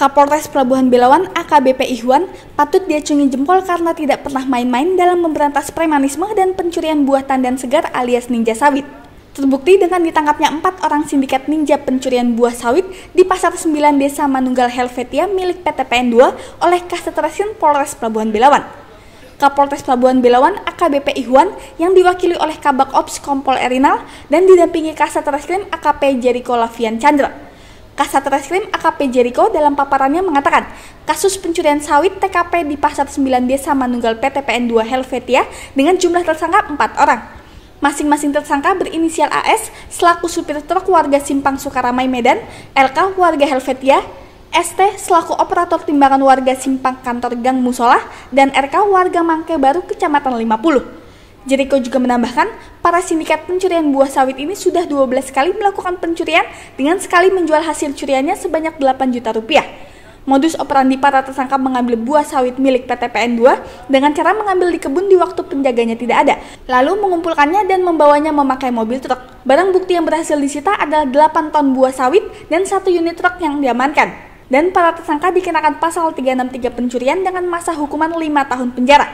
Kapolres Pelabuhan Belawan AKBP Ihwan patut diacungi jempol karena tidak pernah main-main dalam memberantas premanisme dan pencurian buah tandan segar alias ninja sawit. Terbukti dengan ditangkapnya 4 orang sindikat ninja pencurian buah sawit di Pasar 9 Desa Manunggal Helvetia milik PT PN 2 oleh Kasatreskin Polres Pelabuhan Belawan. Kapolres Pelabuhan Belawan AKBP Ihwan yang diwakili oleh Kabak Ops Kompol Erinal dan didampingi Kasatreskrim AKP Jeriko Lavian Chandra. Kasatreskrim AKP Jeriko dalam paparannya mengatakan, kasus pencurian sawit TKP di Pasar 9 Desa Manunggal PT PN 2 Helvetia dengan jumlah tersangka 4 orang. Masing-masing tersangka berinisial AS selaku supir truk warga Simpang Sukaramai Medan, LK warga Helvetia, ST selaku operator timbangan warga Simpang Kantor Gang Musola, dan RK warga Mangke Baru Kecamatan 50. Jeriko juga menambahkan, para sindikat pencurian buah sawit ini sudah 12 kali melakukan pencurian dengan sekali menjual hasil curiannya sebanyak 8 juta rupiah. Modus operandi para tersangka mengambil buah sawit milik PT PN 2 dengan cara mengambil di kebun di waktu penjaganya tidak ada, lalu mengumpulkannya dan membawanya memakai mobil truk. Barang bukti yang berhasil disita adalah 8 ton buah sawit dan 1 unit truk yang diamankan. Dan para tersangka dikenakan pasal 363 pencurian dengan masa hukuman 5 tahun penjara.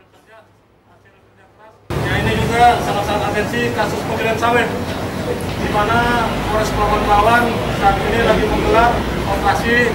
Salah satu atensi kasus pencurian sawit di mana Polres Pelabuhan Belawan saat ini lagi menggelar operasi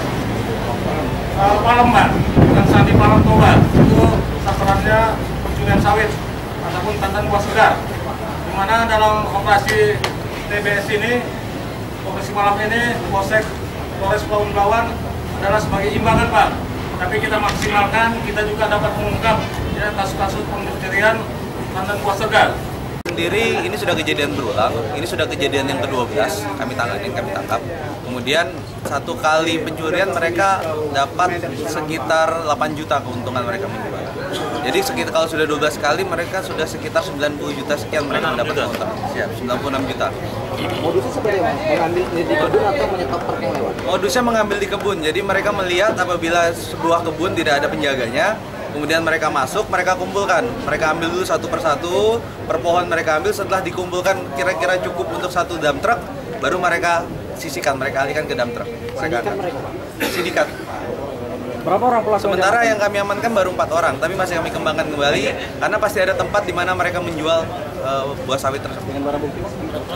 Palembar dan Sandi Palam Toba. Itu sasarannya pencurian sawit ataupun tandan buah segar, di mana dalam operasi TBS ini, operasi malam ini Polsek Polres Pelabuhan Belawan adalah sebagai imbangan, Pak, tapi kita maksimalkan, kita juga dapat mengungkap ya kasus-kasus pencurian tandan buah segar. Sendiri ini sudah kejadian berulang, ini sudah kejadian yang ke-12 kami tangkap. Kemudian 1 kali pencurian mereka dapat sekitar 8 juta keuntungan mereka menjual. Jadi sekitar kalau sudah 12 kali mereka sudah sekitar 90 juta sekian mereka mendapat keuntungan. Siap, 96 juta. Modusnya seperti apa? Mengambil di kebun atau menyetop truk yang lewat? Modusnya mengambil di kebun. Jadi mereka melihat apabila sebuah kebun tidak ada penjaganya, kemudian mereka masuk, mereka kumpulkan. Mereka ambil dulu satu persatu, per pohon mereka ambil, setelah dikumpulkan kira-kira cukup untuk 1 dump truck, baru mereka sisihkan, mereka alihkan ke dump truck. Sindikat. Berapa orang pelaku? Sementara yang kami amankan baru 4 orang, tapi masih kami kembangkan kembali, karena pasti ada tempat di mana mereka menjual buah sawit tersebut. Dengan barang bukti?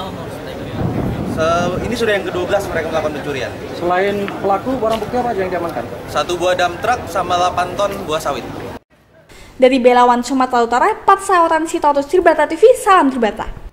Ini sudah yang ke-12 mereka melakukan pencurian. Selain pelaku, barang bukti apa aja yang diamankan? 1 buah dump truck sama 8 ton buah sawit. Dari Belawan, Sumatera Utara, Pat Saoran Sitorus Tribrata TV, salam Tribrata.